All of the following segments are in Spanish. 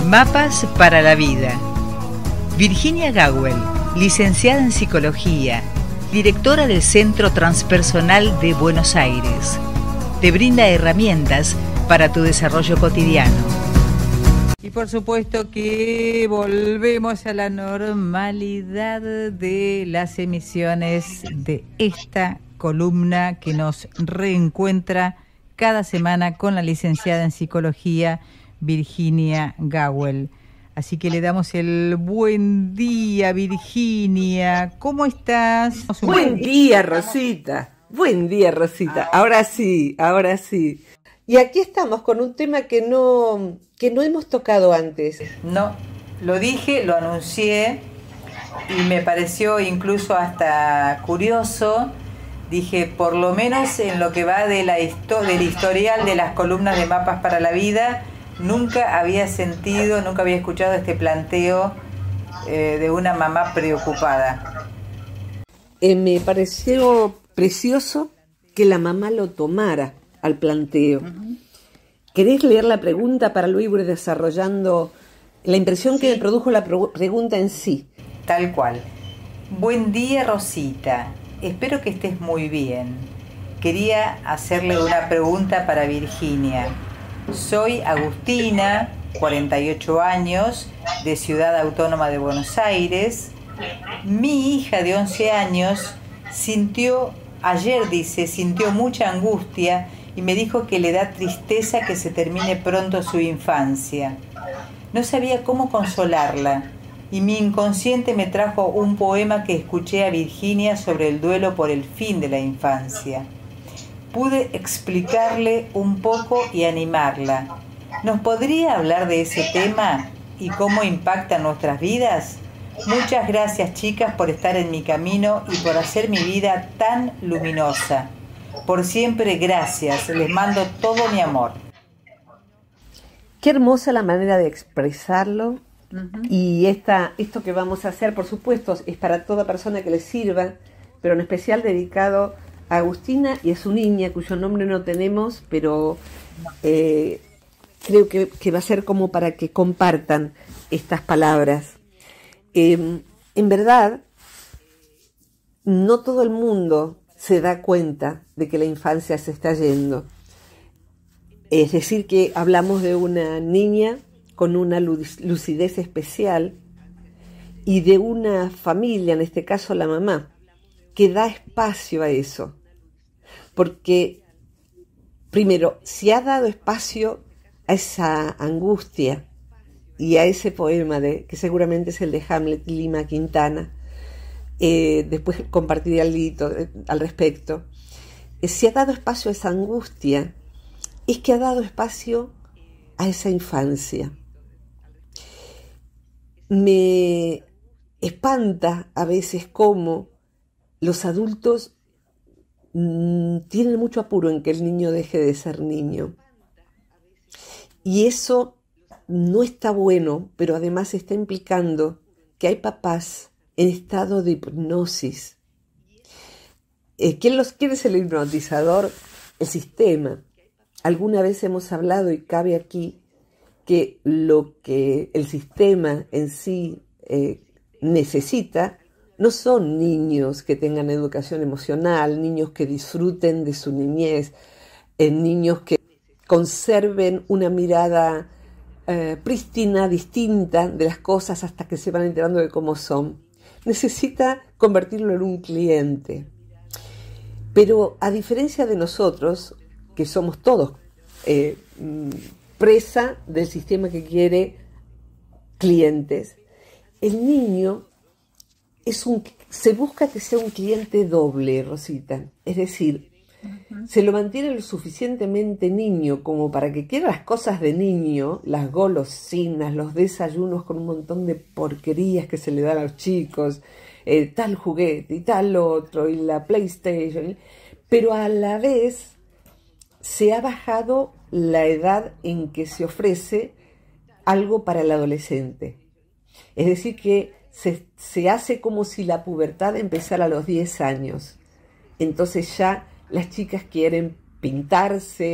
Mapas para la vida. Virginia Gawel, licenciada en Psicología, directora del Centro Transpersonal de Buenos Aires, te brinda herramientas para tu desarrollo cotidiano. Y por supuesto que volvemos a la normalidad de las emisiones de esta columna que nos reencuentra cada semana con la licenciada en Psicología Virginia Gawel. Así que le damos el buen día, Virginia. ¿Cómo estás? Buen día, Rosita. Buen día, Rosita. Ahora sí, ahora sí. Y aquí estamos con un tema que no hemos tocado antes. No, lo dije, lo anuncié y me pareció incluso hasta curioso. Dije, por lo menos en lo que va de del historial de las columnas de Mapas para la Vida, nunca había sentido, nunca había escuchado este planteo de una mamá preocupada. Me pareció precioso que la mamá lo tomara al planteo. ¿Querés leer la pregunta para luego ir desarrollando la impresión que me produjo la pregunta en sí? Tal cual. Buen día, Rosita. Espero que estés muy bien. Quería hacerle una pregunta para Virginia. Soy Agustina, 48 años, de Ciudad Autónoma de Buenos Aires. Mi hija de 11 años sintió mucha angustia y me dijo que le da tristeza que se termine pronto su infancia. No sabía cómo consolarla y mi inconsciente me trajo un poema que escuché a Virginia sobre el duelo por el fin de la infancia. Pude explicarle un poco y animarla. ¿Nos podría hablar de ese tema y cómo impacta nuestras vidas? Muchas gracias, chicas, por estar en mi camino y por hacer mi vida tan luminosa. Por siempre, gracias. Les mando todo mi amor. Qué hermosa la manera de expresarlo. Y esto que vamos a hacer, por supuesto, es para toda persona que le sirva, pero en especial dedicado a Agustina y a su niña, cuyo nombre no tenemos, pero creo que va a ser como para que compartan estas palabras. En verdad, no todo el mundo se da cuenta de que la infancia se está yendo. Es decir, que hablamos de una niña con una lucidez especial y de una familia, en este caso la mamá, que da espacio a eso. Porque, primero, si ha dado espacio a esa angustia y a ese poema que seguramente es el de Hamlet Lima Quintana, después compartiré algo al respecto, si ha dado espacio a esa angustia, es que ha dado espacio a esa infancia. Me espanta a veces cómo los adultos tienen mucho apuro en que el niño deje de ser niño. Y eso no está bueno, pero además está implicando que hay papás en estado de hipnosis. ¿Quién es el hipnotizador? El sistema. Alguna vez hemos hablado, y cabe aquí, que lo que el sistema en sí necesita no son niños que tengan educación emocional, niños que disfruten de su niñez, niños que conserven una mirada prístina, distinta de las cosas hasta que se van enterando de cómo son. Necesita convertirlo en un cliente. Pero a diferencia de nosotros, que somos todos presa del sistema que quiere clientes, el niño se busca que sea un cliente doble, Rosita. Es decir, se lo mantiene lo suficientemente niño como para que quiera las cosas de niño, las golosinas, los desayunos con un montón de porquerías que se le dan a los chicos, tal juguete y tal otro, y la PlayStation, pero a la vez se ha bajado la edad en que se ofrece algo para el adolescente. Es decir, que se hace como si la pubertad empezara a los 10 años. Entonces ya las chicas quieren pintarse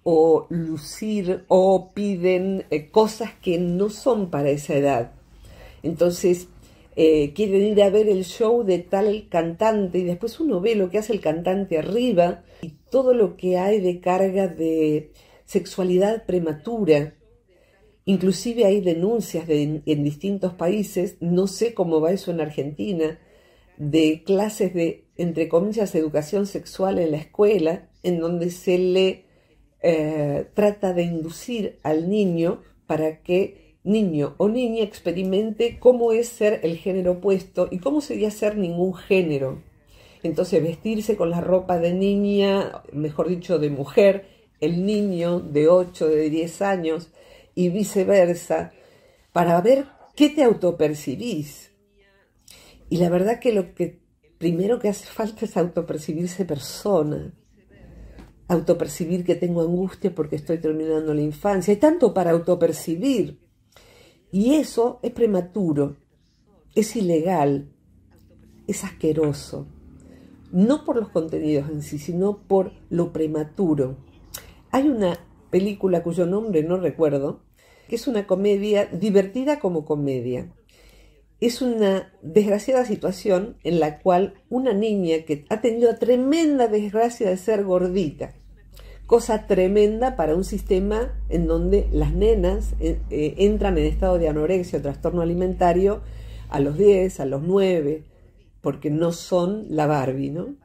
o lucir o piden cosas que no son para esa edad. Entonces quieren ir a ver el show de tal cantante y después uno ve lo que hace el cantante arriba y todo lo que hay de carga de sexualidad prematura. Inclusive hay denuncias en distintos países, no sé cómo va eso en Argentina, de clases de, entre comillas, educación sexual en la escuela, en donde se le trata de inducir al niño para que niño o niña experimente cómo es ser el género opuesto y cómo sería ser ningún género. Entonces vestirse con la ropa de niña, mejor dicho de mujer, el niño de 8, de 10 años y viceversa, para ver qué te autopercibís. Y la verdad que lo que primero que hace falta es autopercibirse persona, autopercibir que tengo angustia porque estoy terminando la infancia. Hay tanto para autopercibir y eso es prematuro, es ilegal, es asqueroso. No por los contenidos en sí, sino por lo prematuro. Hay una película cuyo nombre no recuerdo, que es una comedia divertida como comedia. Es una desgraciada situación en la cual una niña que ha tenido la tremenda desgracia de ser gordita, cosa tremenda para un sistema en donde las nenas entran en estado de anorexia o trastorno alimentario a los 10, a los 9, porque no son la Barbie, ¿no?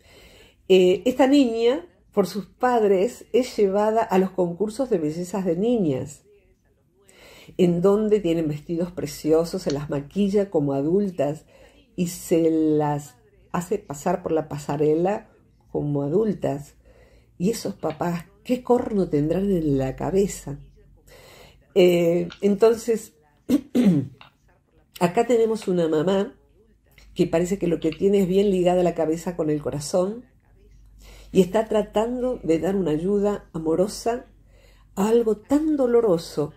Esta niña, por sus padres, es llevada a los concursos de bellezas de niñas, en donde tienen vestidos preciosos, se las maquilla como adultas y se las hace pasar por la pasarela como adultas. Y esos papás, ¿qué corno tendrán en la cabeza? Entonces, acá tenemos una mamá que parece que lo que tiene es bien ligada la cabeza con el corazón y está tratando de dar una ayuda amorosa a algo tan doloroso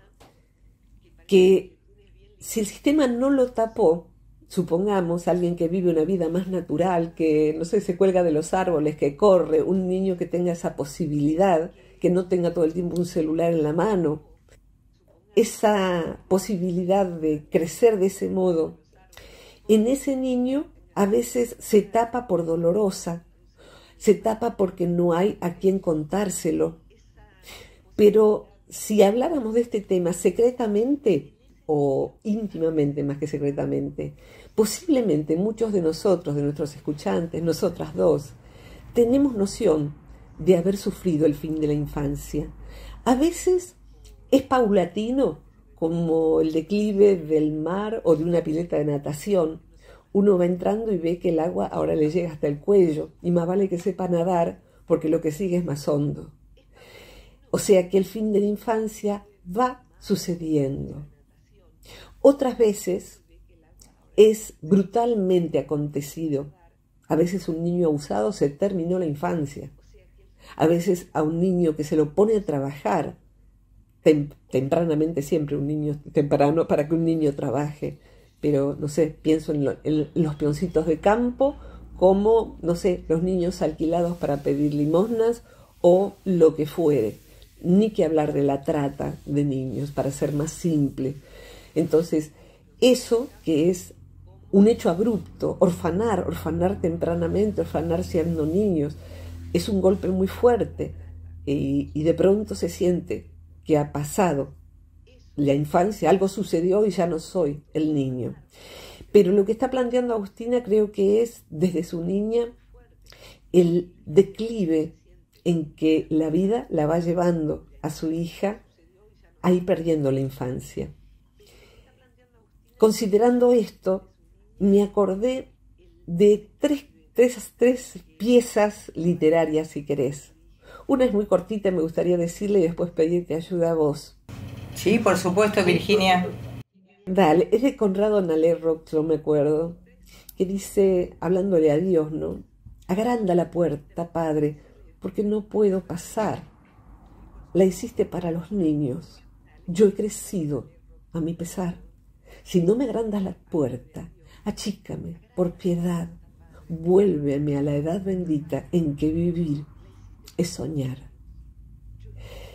que si el sistema no lo tapó, supongamos alguien que vive una vida más natural, que no sé, se cuelga de los árboles, que corre, un niño que tenga esa posibilidad, que no tenga todo el tiempo un celular en la mano, esa posibilidad de crecer de ese modo, en ese niño a veces se tapa por dolorosa, se tapa porque no hay a quien contárselo. Pero si habláramos de este tema secretamente o íntimamente más que secretamente, posiblemente muchos de nosotros, de nuestros escuchantes, nosotras dos, tenemos noción de haber sufrido el fin de la infancia. A veces es paulatino, como el declive del mar o de una pileta de natación. Uno va entrando y ve que el agua ahora le llega hasta el cuello y más vale que sepa nadar porque lo que sigue es más hondo. O sea que el fin de la infancia va sucediendo. Otras veces es brutalmente acontecido. A veces un niño abusado se terminó la infancia. A veces a un niño que se lo pone a trabajar, tempranamente siempre un niño temprano para que un niño trabaje, pero no sé, pienso en los peoncitos de campo como, no sé, los niños alquilados para pedir limosnas o lo que fuere. Ni que hablar de la trata de niños, para ser más simple. Entonces, eso que es un hecho abrupto, orfanar tempranamente, orfanar siendo niños, es un golpe muy fuerte y de pronto se siente que ha pasado la infancia, algo sucedió y ya no soy el niño. Pero lo que está planteando Agustina creo que es, desde su niña, el declive en que la vida la va llevando a su hija a ir perdiendo la infancia. Considerando esto, me acordé de tres piezas literarias, si querés. Una es muy cortita, me gustaría decirle y después pedirte ayuda a vos. Sí, por supuesto, Virginia. Dale, es de Conrado Nalerro, me acuerdo, que dice, hablándole a Dios, ¿no? Agranda la puerta, Padre, porque no puedo pasar. La hiciste para los niños. Yo he crecido, a mi pesar. Si no me agrandas la puerta, achícame, por piedad. Vuélveme a la edad bendita en que vivir es soñar.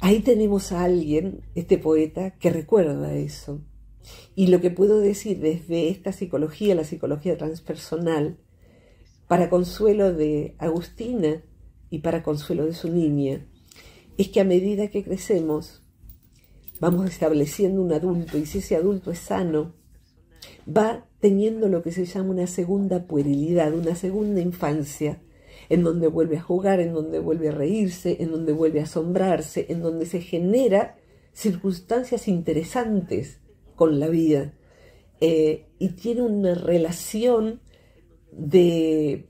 Ahí tenemos a alguien, este poeta, que recuerda eso. Y lo que puedo decir desde esta psicología, la psicología transpersonal, para consuelo de Agustina y para consuelo de su niña, es que a medida que crecemos, vamos estableciendo un adulto, y si ese adulto es sano, va teniendo lo que se llama una segunda puerilidad, una segunda infancia, en donde vuelve a jugar, en donde vuelve a reírse, en donde vuelve a asombrarse, en donde se genera circunstancias interesantes con la vida, y tiene una relación de...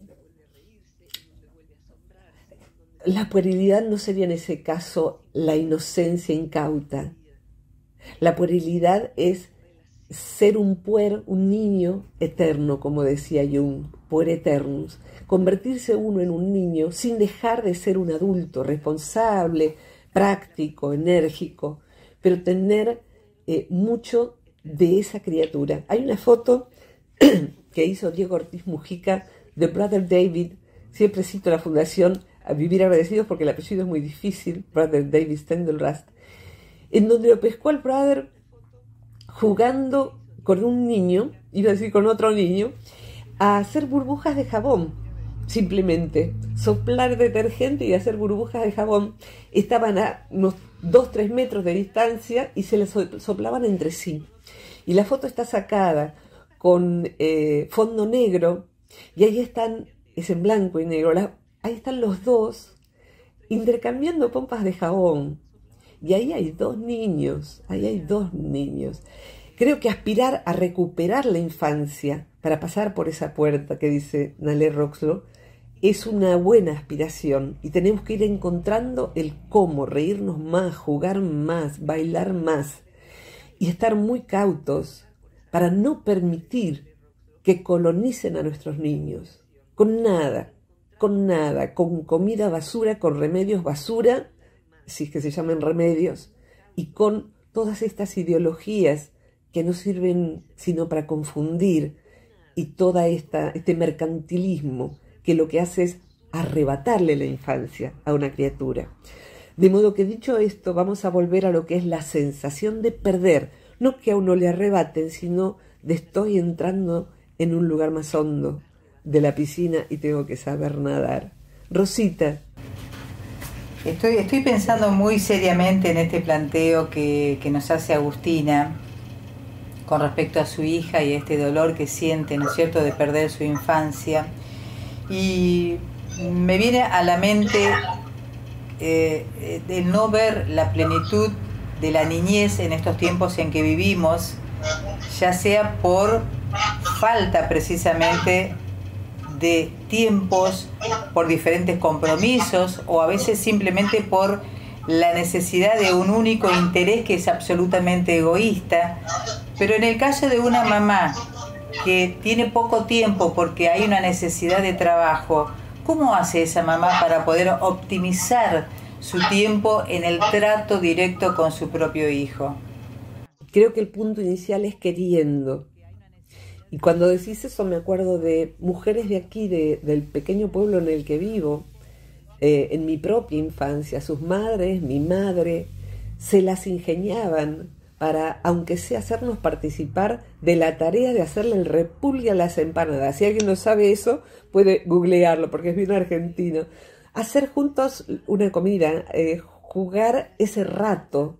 La puerilidad no sería en ese caso la inocencia incauta. La puerilidad es ser un puer, un niño eterno, como decía Jung, puer eternus. Convertirse uno en un niño sin dejar de ser un adulto responsable, práctico, enérgico, pero tener mucho de esa criatura. Hay una foto que hizo Diego Ortiz Mujica de Brother David. Siempre cito la fundación a Vivir Agradecidos porque el apellido es muy difícil, Brother David Steindl-Rast, en donde lo pescó al brother jugando con un niño, iba a decir con otro niño, a hacer burbujas de jabón, simplemente, soplar detergente y hacer burbujas de jabón. Estaban a unos 2-3 metros de distancia y se les soplaban entre sí. Y la foto está sacada con fondo negro, y ahí están, es en blanco y negro, ahí están los dos intercambiando pompas de jabón. Y ahí hay dos niños. Creo que aspirar a recuperar la infancia para pasar por esa puerta que dice Nalle Roxrow es una buena aspiración, y tenemos que ir encontrando el cómo reírnos más, jugar más, bailar más y estar muy cautos para no permitir que colonicen a nuestros niños con nada, con comida basura, con remedios basura, si es que se llaman remedios, y con todas estas ideologías que no sirven sino para confundir, y toda este mercantilismo que lo que hace es arrebatarle la infancia a una criatura. De modo que, dicho esto, vamos a volver a lo que es la sensación de perder, no que a uno le arrebaten, sino de estoy entrando en un lugar más hondo de la piscina y tengo que saber nadar. Rosita. Estoy pensando muy seriamente en este planteo que nos hace Agustina con respecto a su hija y este dolor que siente, ¿no es cierto?, de perder su infancia. Y me viene a la mente el no ver la plenitud de la niñez en estos tiempos en que vivimos, ya sea por falta precisamente de tiempos, por diferentes compromisos, o a veces simplemente por la necesidad de un único interés que es absolutamente egoísta. Pero en el caso de una mamá que tiene poco tiempo porque hay una necesidad de trabajo, ¿cómo hace esa mamá para poder optimizar su tiempo en el trato directo con su propio hijo? Creo que el punto inicial es queriendo. Y cuando decís eso me acuerdo de mujeres de aquí, del pequeño pueblo en el que vivo, en mi propia infancia. Sus madres, mi madre, se las ingeniaban para, aunque sea, hacernos participar de la tarea de hacerle el repulgue a las empanadas. Si alguien no sabe eso, puede googlearlo porque es bien argentino. Hacer juntos una comida, jugar ese rato.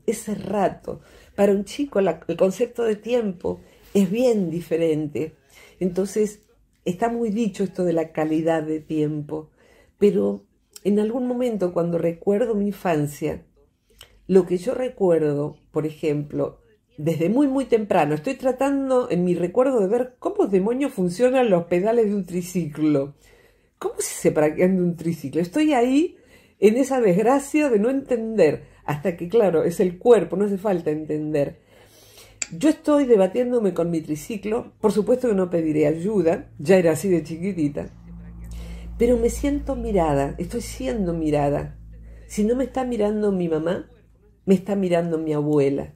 Para un chico el concepto de tiempo es bien diferente. Entonces, está muy dicho esto de la calidad de tiempo, pero en algún momento cuando recuerdo mi infancia, lo que yo recuerdo, por ejemplo, desde muy muy temprano, estoy tratando en mi recuerdo de ver cómo demonios funcionan los pedales de un triciclo. ¿Cómo se practica un triciclo? Estoy ahí en esa desgracia de no entender, hasta que claro, es el cuerpo, no hace falta entender. Yo estoy debatiéndome con mi triciclo, por supuesto que no pediré ayuda, ya era así de chiquitita, pero me siento mirada, estoy siendo mirada. Si no me está mirando mi mamá, me está mirando mi abuela.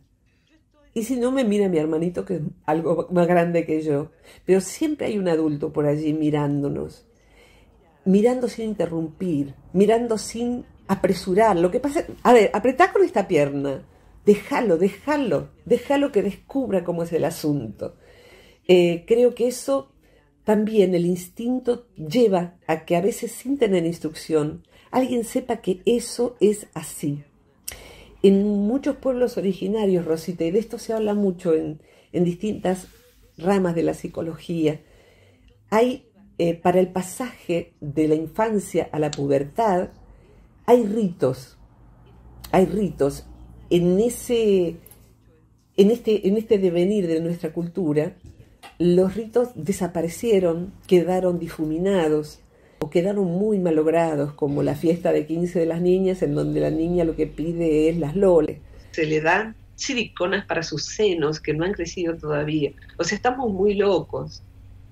Y si no, me mira mi hermanito, que es algo más grande que yo. Pero siempre hay un adulto por allí mirándonos, mirando sin interrumpir, mirando sin apresurar. Lo que pasa, a ver, apretá con esta pierna, déjalo que descubra cómo es el asunto. Creo que eso también, el instinto lleva a que a veces sin tener instrucción, alguien sepa que eso es así. En muchos pueblos originarios, Rosita, y de esto se habla mucho en distintas ramas de la psicología, hay para el pasaje de la infancia a la pubertad, hay ritos en este devenir de nuestra cultura. Los ritos desaparecieron, quedaron difuminados o quedaron muy malogrados, como la fiesta de 15 de las niñas, en donde la niña lo que pide es las loles. Se le dan siliconas para sus senos que no han crecido todavía. O sea, estamos muy locos.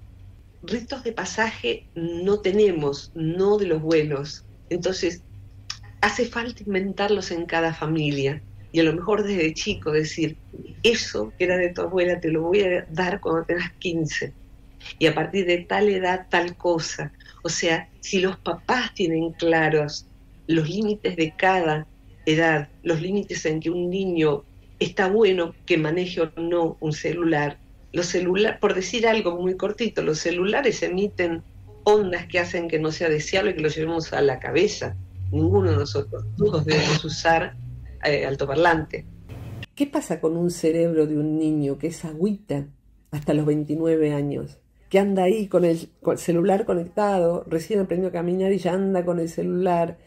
Ritos de pasaje no tenemos, no de los buenos. Entonces, hace falta inventarlos en cada familia. Y a lo mejor desde chico decir, eso que era de tu abuela te lo voy a dar cuando tengas 15. Y a partir de tal edad, tal cosa. O sea, si los papás tienen claros los límites de cada edad, los límites en que un niño está bueno que maneje o no un celular. Por decir algo muy cortito, los celulares emiten ondas que hacen que no sea deseable que lo llevemos a la cabeza. Ninguno de nosotros, todos debemos usar altoparlante. ¿Qué pasa con un cerebro de un niño que es agüita hasta los 29 años? Que anda ahí con el celular conectado, recién aprendió a caminar y ya anda con el celular.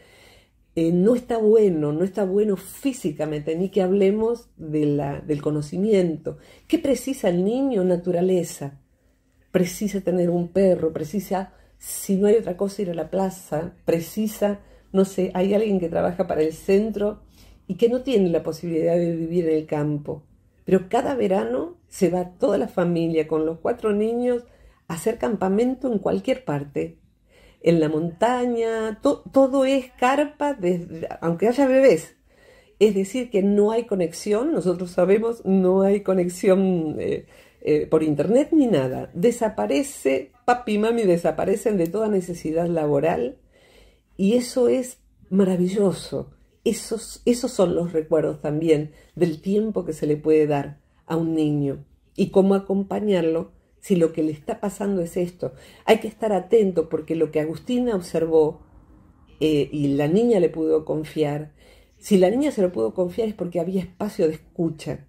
No está bueno físicamente, ni que hablemos del conocimiento. ¿Qué precisa el niño? Naturaleza. Precisa tener un perro, precisa, si no hay otra cosa, ir a la plaza, precisa, no sé, hay alguien que trabaja para el centro y que no tiene la posibilidad de vivir en el campo. Pero cada verano se va toda la familia con los 4 niños a hacer campamento en cualquier parte. En la montaña, todo es carpa, aunque haya bebés. Es decir, que no hay conexión, nosotros sabemos, no hay conexión por internet ni nada. Desaparece, papi y mami desaparecen de toda necesidad laboral y eso es maravilloso. Esos son los recuerdos también del tiempo que se le puede dar a un niño y cómo acompañarlo si lo que le está pasando es esto. Hay que estar atento porque lo que Agustina observó y la niña le pudo confiar, si la niña se lo pudo confiar es porque había espacio de escucha.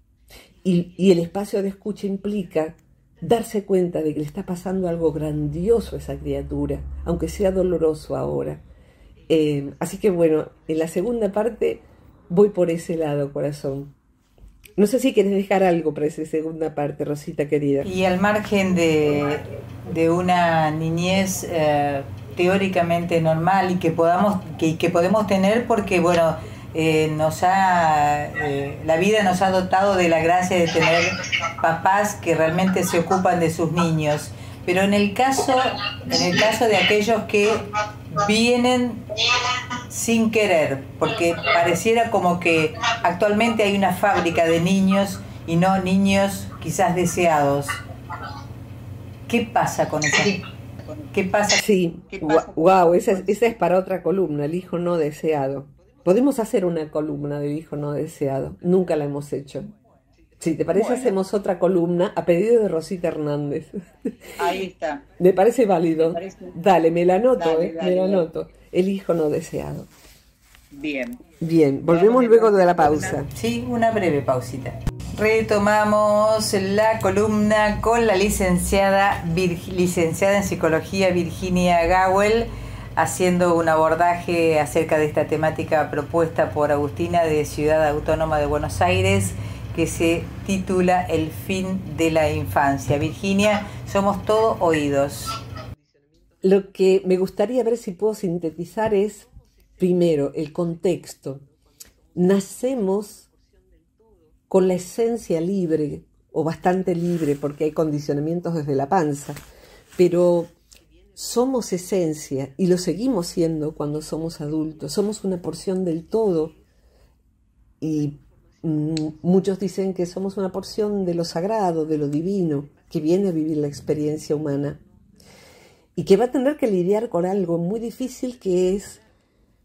Y el espacio de escucha implica darse cuenta de que le está pasando algo grandioso a esa criatura, aunque sea doloroso ahora. Así que bueno, en la segunda parte voy por ese lado, corazón. No sé si quieres dejar algo para esa segunda parte, Rosita querida. Y al margen de una niñez teóricamente normal y que podemos tener porque, bueno, la vida nos ha dotado de la gracia de tener papás que realmente se ocupan de sus niños. Pero en el caso de aquellos que vienen sin querer, porque pareciera como que actualmente hay una fábrica de niños y no niños quizás deseados. ¿Qué pasa con eso? ¿Qué pasa? Sí, wow, esa es para otra columna, el hijo no deseado. Podemos hacer una columna del hijo no deseado, nunca la hemos hecho. Si te parece, hacemos otra columna a pedido de Rosita Hernández. Ahí está. Me parece válido. Dale, me la anoto, dale, me la anoto. El hijo no deseado. Bien. Bien, volvemos luego de la pausa. Sí, una breve pausita. Retomamos la columna con la licenciada en psicología Virginia Gawel, haciendo un abordaje acerca de esta temática propuesta por Agustina de Ciudad Autónoma de Buenos Aires, que se titula El fin de la infancia. Virginia, somos todo oídos. Lo que me gustaría ver si puedo sintetizar es, primero, el contexto. Nacemos con la esencia libre, o bastante libre, porque hay condicionamientos desde la panza, pero somos esencia y lo seguimos siendo cuando somos adultos. Somos una porción del todo y muchos dicen que somos una porción de lo sagrado, de lo divino, que viene a vivir la experiencia humana y que va a tener que lidiar con algo muy difícil que es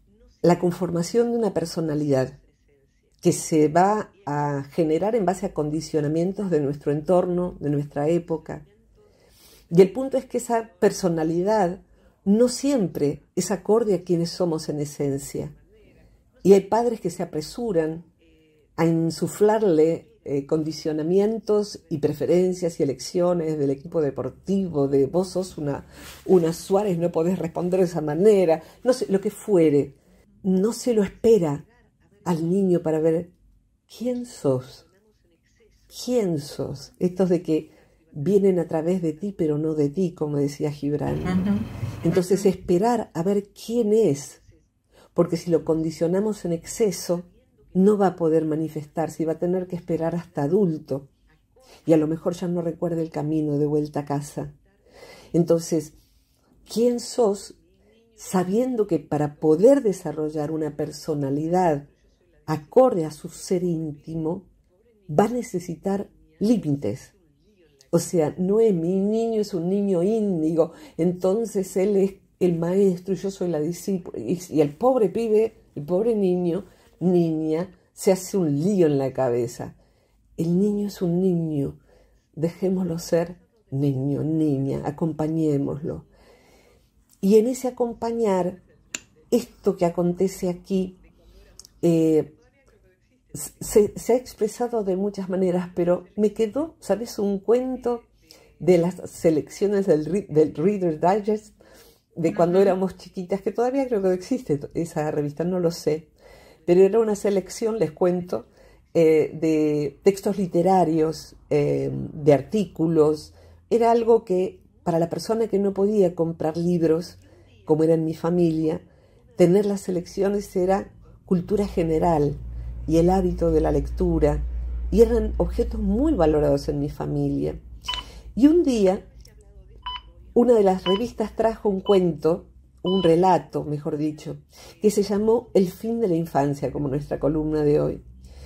la conformación de una personalidad que se va a generar en base a condicionamientos de nuestro entorno, de nuestra época. Y el punto es que esa personalidad no siempre es acorde a quienes somos en esencia. Y hay padres que se apresuran a insuflarle condicionamientos y preferencias y elecciones del equipo deportivo, de vos sos una Suárez, no podés responder de esa manera, no sé, lo que fuere. No se lo espera al niño para ver quién sos. ¿Quién sos? Estos de que vienen a través de ti, pero no de ti, como decía Gibran. Entonces, esperar a ver quién es, porque si lo condicionamos en exceso, no va a poder manifestarse y va a tener que esperar hasta adulto. Y a lo mejor ya no recuerda el camino de vuelta a casa. Entonces, ¿quién sos? Sabiendo que para poder desarrollar una personalidad acorde a su ser íntimo, va a necesitar límites. O sea, no es mi niño, es un niño índigo, entonces él es el maestro y yo soy la discípula. Y el pobre pibe, el pobre niño, niña, se hace un lío en la cabeza. El niño es un niño, dejémoslo ser niño, niña, acompañémoslo. Y en ese acompañar, esto que acontece aquí, se ha expresado de muchas maneras, pero me quedó, ¿sabes?, un cuento de las selecciones del Reader's Digest, de cuando éramos chiquitas, que todavía creo que existe esa revista, no lo sé, pero era una selección, les cuento, de textos literarios, de artículos. Era algo que para la persona que no podía comprar libros, como era en mi familia, tener las selecciones era cultura general y el hábito de la lectura, y eran objetos muy valorados en mi familia. Y un día, una de las revistas trajo un cuento, un relato, mejor dicho, que se llamó El fin de la infancia, como nuestra columna de hoy.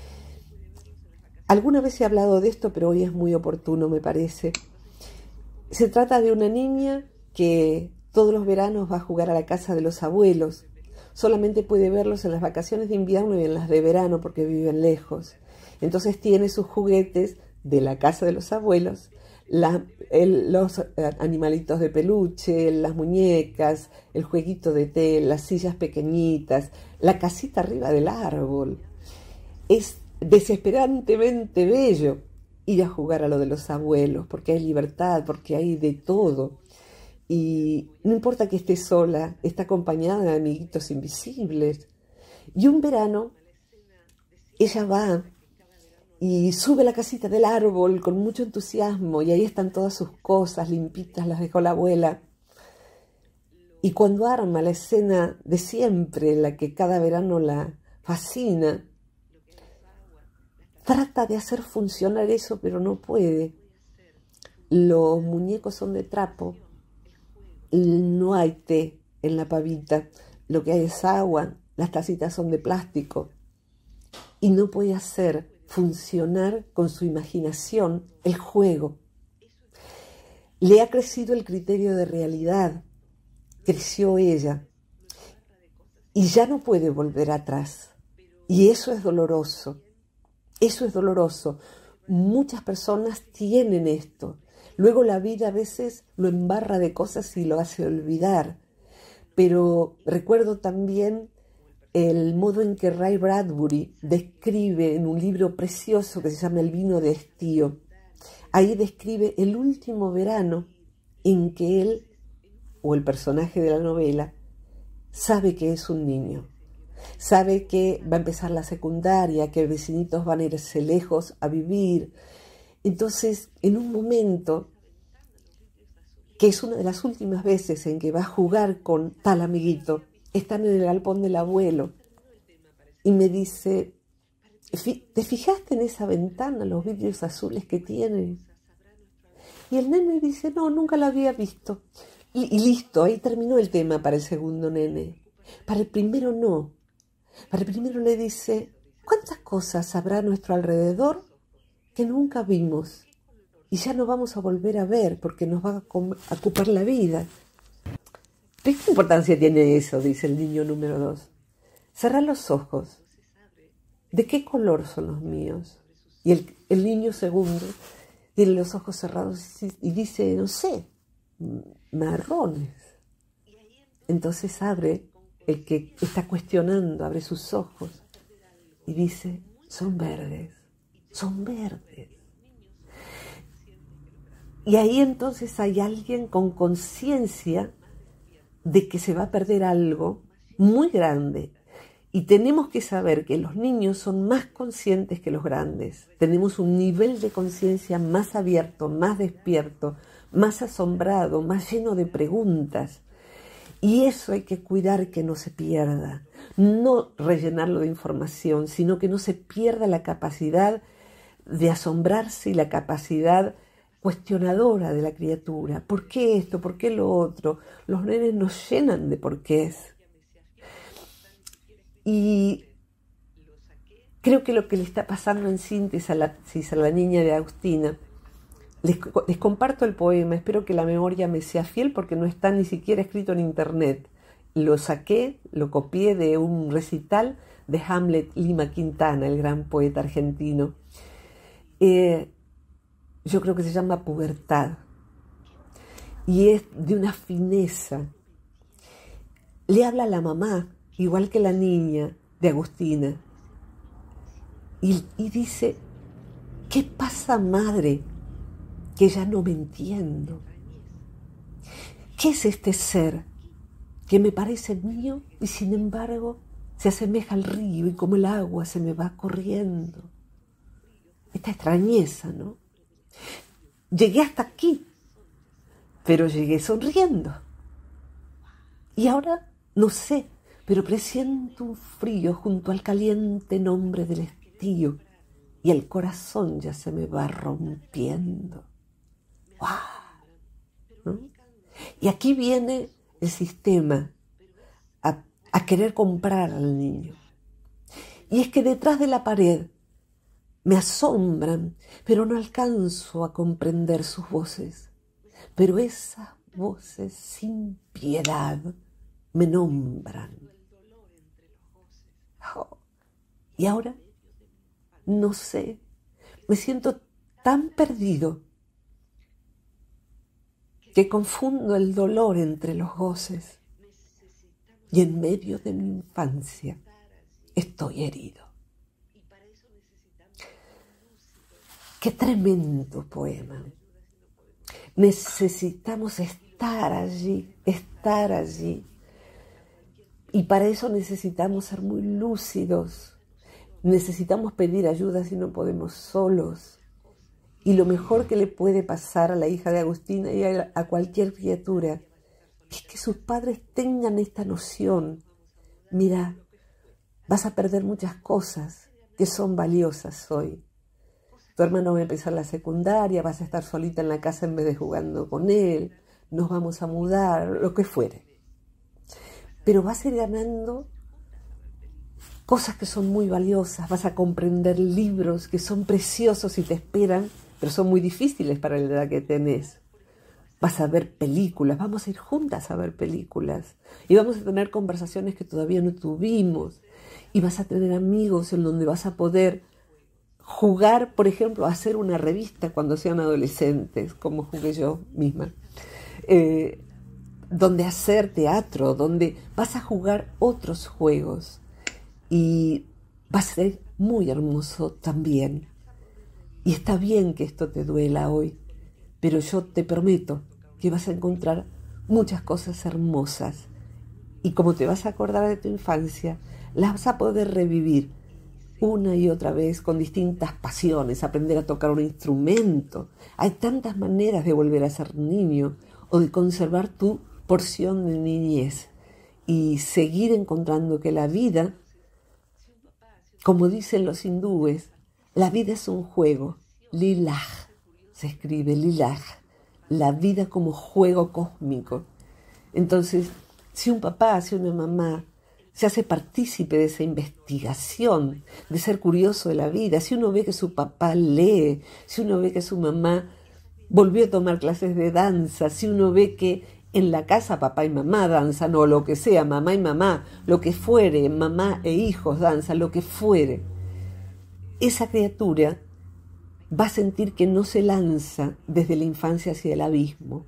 Alguna vez he hablado de esto, pero hoy es muy oportuno, me parece. Se trata de una niña que todos los veranos va a jugar a la casa de los abuelos. Solamente puede verlos en las vacaciones de invierno y en las de verano porque viven lejos. Entonces tiene sus juguetes de la casa de los abuelos, los animalitos de peluche, las muñecas, el jueguito de té, las sillas pequeñitas, la casita arriba del árbol. Es desesperantemente bello ir a jugar a lo de los abuelos, porque hay libertad, porque hay de todo. Y no importa que esté sola, está acompañada de amiguitos invisibles. Y un verano, ella va y sube a la casita del árbol con mucho entusiasmo, y ahí están todas sus cosas limpitas, las dejó la abuela. Y cuando arma la escena de siempre, la que cada verano la fascina, trata de hacer funcionar eso, pero no puede. Los muñecos son de trapo. No hay té en la pavita, lo que hay es agua, las tacitas son de plástico, y no puede hacer funcionar con su imaginación el juego. Le ha crecido el criterio de realidad, creció ella, y ya no puede volver atrás, y eso es doloroso, eso es doloroso. Muchas personas tienen esto. Luego la vida a veces lo embarra de cosas y lo hace olvidar. Pero recuerdo también el modo en que Ray Bradbury describe en un libro precioso que se llama El vino de estío. Ahí describe el último verano en que él, o el personaje de la novela, sabe que es un niño. Sabe que va a empezar la secundaria, que vecinitos van a irse lejos a vivir. Entonces, en un momento, que es una de las últimas veces en que va a jugar con tal amiguito, están en el galpón del abuelo, y me dice, ¿te fijaste en esa ventana, los vidrios azules que tiene? Y el nene dice, no, nunca la había visto. Y listo, ahí terminó el tema para el segundo nene. Para el primero no. Para el primero le dice, ¿cuántas cosas habrá a nuestro alrededor que nunca vimos y ya no vamos a volver a ver porque nos va a ocupar la vida? ¿Qué importancia tiene eso?, dice el niño número 2. cerrá los ojos. ¿De qué color son los míos? Y el niño segundo tiene los ojos cerrados y dice, no sé, marrones. Entonces abre, el que está cuestionando, abre sus ojos y dice, son verdes, son verdes. Y ahí entonces hay alguien con conciencia de que se va a perder algo muy grande. Y tenemos que saber que los niños son más conscientes que los grandes. Tenemos un nivel de conciencia más abierto, más despierto, más asombrado, más lleno de preguntas. Y eso hay que cuidar que no se pierda. No rellenarlo de información, sino que no se pierda la capacidad de asombrarse y la capacidad cuestionadora de la criatura. ¿Por qué esto? ¿Por qué lo otro? Los nenes nos llenan de porqués. Y creo que lo que le está pasando en síntesis a la niña de Agustina, les comparto el poema, espero que la memoria me sea fiel porque no está ni siquiera escrito en internet. Lo saqué, lo copié de un recital de Hamlet Lima Quintana, el gran poeta argentino. Yo creo que se llama Pubertad y es de una fineza. Le habla a la mamá, igual que la niña de Agustina, y dice, ¿qué pasa, madre? Que ya no me entiendo. ¿Qué es este ser que me parece mío y sin embargo se asemeja al río y como el agua se me va corriendo? Esta extrañeza, ¿no? Llegué hasta aquí, pero llegué sonriendo. Y ahora, no sé, pero presiento un frío junto al caliente nombre del estío y el corazón ya se me va rompiendo. ¡Guau! ¿No? Y aquí viene el sistema a querer comprar al niño. Y es que detrás de la pared me asombran, pero no alcanzo a comprender sus voces. Pero esas voces sin piedad me nombran. Oh, y ahora, no sé, me siento tan perdido que confundo el dolor entre los goces y en medio de mi infancia estoy herido. ¡Qué tremendo poema! Necesitamos estar allí, estar allí. Y para eso necesitamos ser muy lúcidos. Necesitamos pedir ayuda si no podemos solos. Y lo mejor que le puede pasar a la hija de Agustina y a cualquier criatura es que sus padres tengan esta noción. Mira, vas a perder muchas cosas que son valiosas hoy. Tu hermano va a empezar la secundaria, vas a estar solita en la casa en vez de jugando con él, nos vamos a mudar, lo que fuere. Pero vas a ir ganando cosas que son muy valiosas, vas a comprender libros que son preciosos y te esperan, pero son muy difíciles para la edad que tenés. Vas a ver películas, vamos a ir juntas a ver películas y vamos a tener conversaciones que todavía no tuvimos y vas a tener amigos en donde vas a poder jugar, por ejemplo, a hacer una revista cuando sean adolescentes, como jugué yo misma, donde hacer teatro, donde vas a jugar otros juegos y va a ser muy hermoso también. Y está bien que esto te duela hoy, pero yo te prometo que vas a encontrar muchas cosas hermosas y como te vas a acordar de tu infancia, las vas a poder revivir una y otra vez con distintas pasiones, aprender a tocar un instrumento. Hay tantas maneras de volver a ser niño o de conservar tu porción de niñez y seguir encontrando que la vida, como dicen los hindúes, la vida es un juego. Lilaj, se escribe lilaj, la vida como juego cósmico. Entonces, si un papá, si una mamá se hace partícipe de esa investigación, de ser curioso de la vida, si uno ve que su papá lee, si uno ve que su mamá volvió a tomar clases de danza, si uno ve que en la casa papá y mamá danzan, o lo que sea, mamá y mamá, lo que fuere, mamá e hijos danzan, lo que fuere, esa criatura va a sentir que no se lanza desde la infancia hacia el abismo.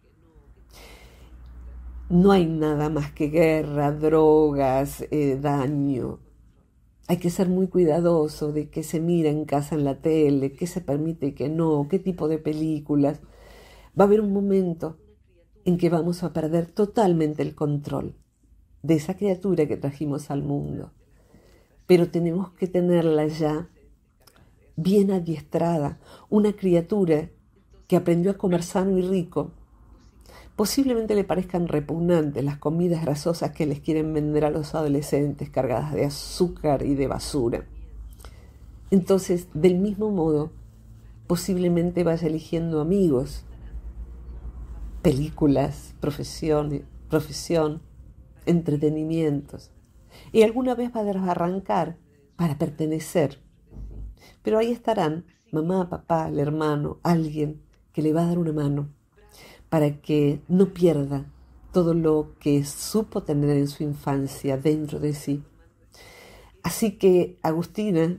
No hay nada más que guerra, drogas, daño. Hay que ser muy cuidadoso de qué se mira en casa en la tele, qué se permite y qué no, qué tipo de películas. Va a haber un momento en que vamos a perder totalmente el control de esa criatura que trajimos al mundo. Pero tenemos que tenerla ya bien adiestrada, una criatura que aprendió a comer sano y rico. Posiblemente le parezcan repugnantes las comidas grasosas que les quieren vender a los adolescentes cargadas de azúcar y de basura. Entonces, del mismo modo, posiblemente vaya eligiendo amigos, películas, profesión, entretenimientos. Y alguna vez va a arrancar para pertenecer. Pero ahí estarán mamá, papá, el hermano, alguien que le va a dar una mano para que no pierda todo lo que supo tener en su infancia dentro de sí. Así que, Agustina,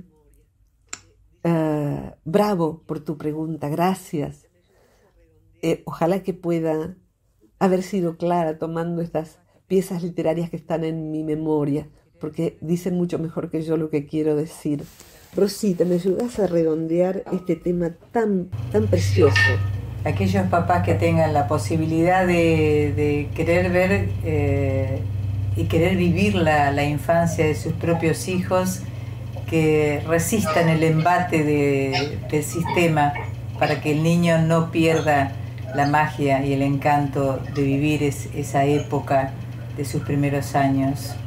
bravo por tu pregunta, gracias. Ojalá que pueda haber sido clara tomando estas piezas literarias que están en mi memoria, porque dicen mucho mejor que yo lo que quiero decir. Rosita, ¿me ayudas a redondear este tema tan precioso? Aquellos papás que tengan la posibilidad de querer ver y querer vivir la infancia de sus propios hijos, que resistan el embate del sistema para que el niño no pierda la magia y el encanto de vivir esa época de sus primeros años.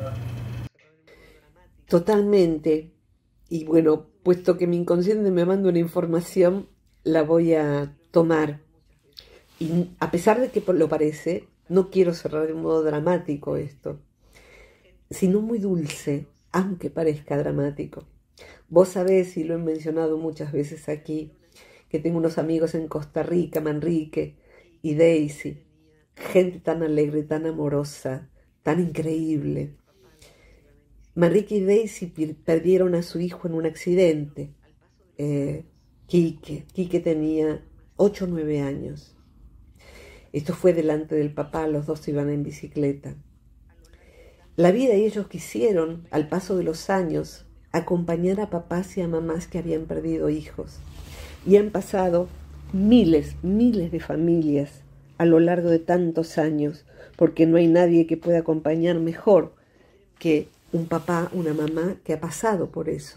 Totalmente. Y bueno, puesto que mi inconsciente me manda una información, la voy a tomar. Y a pesar de que lo parece, no quiero cerrar de un modo dramático esto, sino muy dulce, aunque parezca dramático. Vos sabés, y lo he mencionado muchas veces aquí, que tengo unos amigos en Costa Rica, Manrique y Daisy, gente tan alegre, tan amorosa, tan increíble. Manrique y Daisy perdieron a su hijo en un accidente. Quique tenía 8 o 9 años. Esto fue delante del papá, los dos iban en bicicleta. La vida y ellos quisieron, al paso de los años, acompañar a papás y a mamás que habían perdido hijos. Y han pasado miles de familias a lo largo de tantos años, porque no hay nadie que pueda acompañar mejor que un papá, una mamá que ha pasado por eso.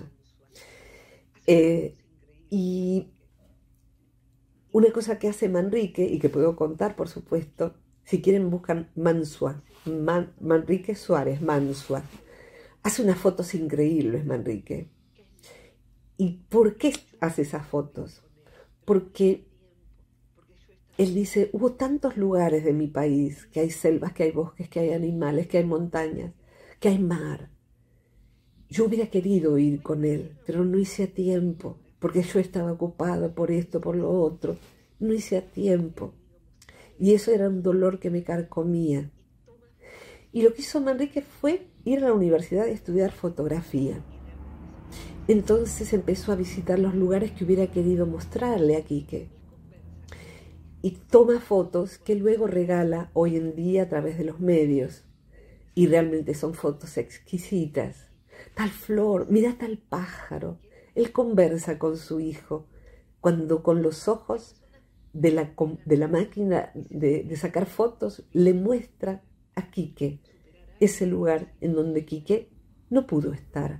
Y una cosa que hace Manrique, y que puedo contar, por supuesto, si quieren buscan Mansua, Manrique Suárez, Mansua. Hace unas fotos increíbles, Manrique. ¿Y por qué hace esas fotos? Porque él dice, hubo tantos lugares de mi país, que hay selvas, que hay bosques, que hay animales, que hay montañas, que hay mar. Yo hubiera querido ir con él, pero no hice a tiempo, porque yo estaba ocupada por esto, por lo otro. No hice a tiempo. Y eso era un dolor que me carcomía. Y lo que hizo Manrique fue ir a la universidad a estudiar fotografía. Entonces empezó a visitar los lugares que hubiera querido mostrarle a Quique. Y toma fotos que luego regala hoy en día a través de los medios. Y realmente son fotos exquisitas. Tal flor, mira tal pájaro. Él conversa con su hijo cuando con los ojos de la máquina de sacar fotos le muestra a Quique ese lugar en donde Quique no pudo estar.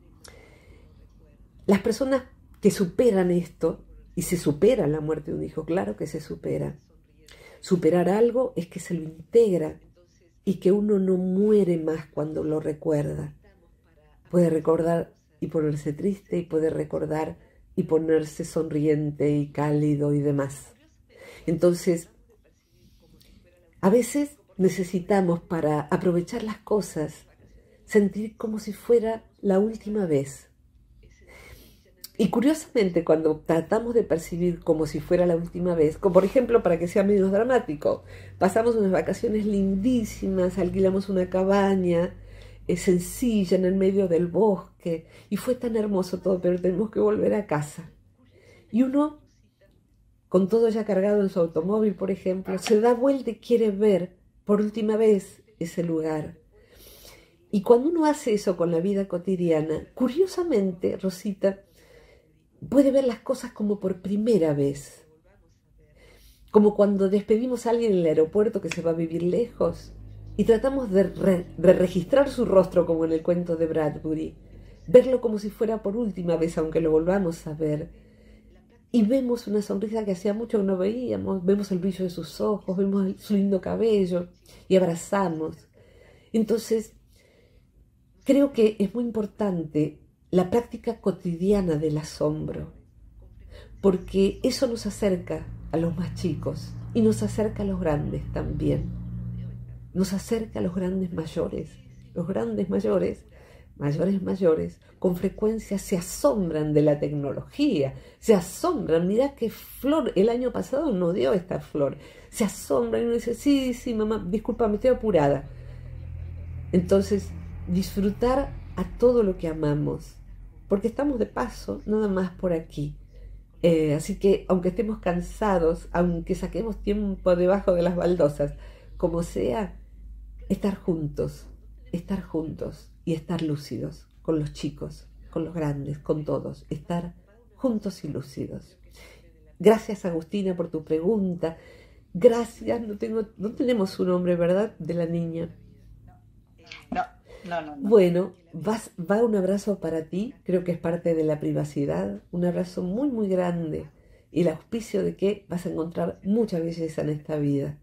Las personas que superan esto, y se supera la muerte de un hijo, claro que se supera. Superar algo es que se lo integra y que uno no muere más cuando lo recuerda. Puede recordar y ponerse triste, y puede recordar y ponerse sonriente y cálido y demás. Entonces, a veces necesitamos, para aprovechar las cosas, sentir como si fuera la última vez. Y curiosamente, cuando tratamos de percibir como si fuera la última vez, como por ejemplo, para que sea menos dramático, pasamos unas vacaciones lindísimas, alquilamos una cabaña sencilla en el medio del bosque, y fue tan hermoso todo, pero tenemos que volver a casa. Y uno, con todo ya cargado en su automóvil, por ejemplo, se da vuelta y quiere ver por última vez ese lugar. Y cuando uno hace eso con la vida cotidiana, curiosamente, Rosita, puede ver las cosas como por primera vez. Como cuando despedimos a alguien en el aeropuerto que se va a vivir lejos y tratamos de registrar su rostro como en el cuento de Bradbury, verlo como si fuera por última vez, aunque lo volvamos a ver. Y vemos una sonrisa que hacía mucho que no veíamos, vemos el brillo de sus ojos, vemos su lindo cabello y abrazamos. Entonces, creo que es muy importante la práctica cotidiana del asombro, porque eso nos acerca a los más chicos y nos acerca a los grandes también. Nos acerca a los grandes mayores. Los grandes mayores, con frecuencia se asombran de la tecnología, se asombran, mirá qué flor, el año pasado no dio esta flor, se asombran y uno dice, sí, mamá, disculpa, me estoy apurada. Entonces, disfrutar a todo lo que amamos, porque estamos de paso, nada más por aquí. Así que, aunque estemos cansados, aunque saquemos tiempo debajo de las baldosas, como sea, estar juntos y estar lúcidos con los chicos, con los grandes, con todos, estar juntos y lúcidos. Gracias, Agustina, por tu pregunta. Gracias, no tenemos su nombre, ¿verdad?, de la niña. No. Bueno, va un abrazo para ti, creo que es parte de la privacidad, un abrazo muy, muy grande y el auspicio de que vas a encontrar mucha belleza en esta vida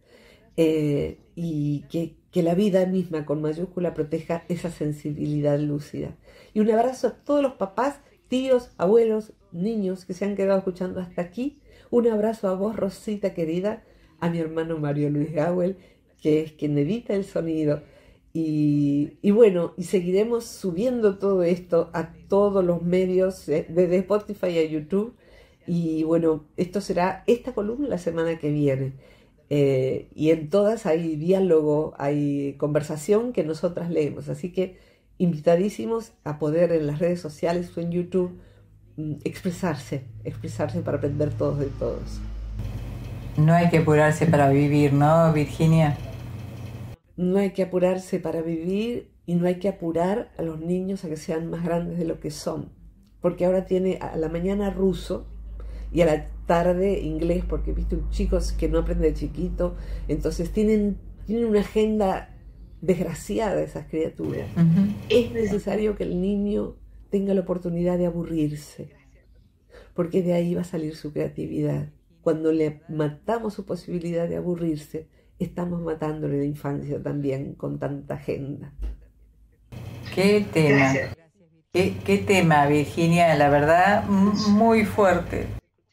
y que la vida misma con mayúscula proteja esa sensibilidad lúcida. Y un abrazo a todos los papás, tíos, abuelos, niños que se han quedado escuchando hasta aquí. Un abrazo a vos, Rosita querida, a mi hermano Mario Luis Gawel, que es quien edita el sonido. Y bueno, y seguiremos subiendo todo esto a todos los medios, desde Spotify a YouTube. Y bueno, esto será esta columna la semana que viene. Y en todas hay diálogo, hay conversación que nosotras leemos. Así que invitadísimos a poder en las redes sociales o en YouTube expresarse para aprender todos de todos. No hay que apurarse para vivir, ¿no, Virginia? No hay que apurarse para vivir y no hay que apurar a los niños a que sean más grandes de lo que son. Porque ahora tiene a la mañana ruso y a la tarde inglés, porque viste chicos que no aprenden de chiquito, entonces tienen una agenda desgraciada esas criaturas. Uh-huh. Es necesario que el niño tenga la oportunidad de aburrirse, porque de ahí va a salir su creatividad. Cuando le matamos su posibilidad de aburrirse, estamos matándole la infancia también con tanta agenda. ¿Qué tema? ¿Qué tema, Virginia? La verdad, muy fuerte.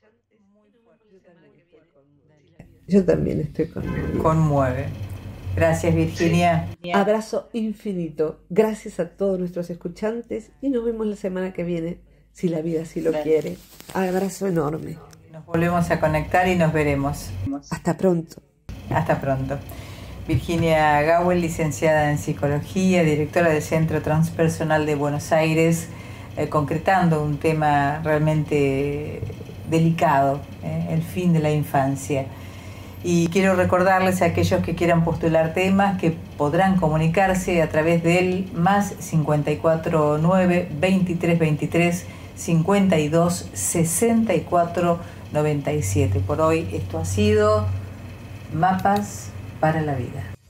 Yo también estoy conmovida. Conmueve. Gracias, Virginia. Abrazo infinito. Gracias a todos nuestros escuchantes y nos vemos la semana que viene, si la vida así lo quiere. Abrazo enorme. Nos volvemos a conectar y nos veremos. Hasta pronto. Hasta pronto. Virginia Gawel, licenciada en Psicología, directora del Centro Transpersonal de Buenos Aires, concretando un tema realmente delicado, el fin de la infancia. Y quiero recordarles a aquellos que quieran postular temas que podrán comunicarse a través del más 549 2323 52 64 97. Por hoy esto ha sido Mapas para la Vida.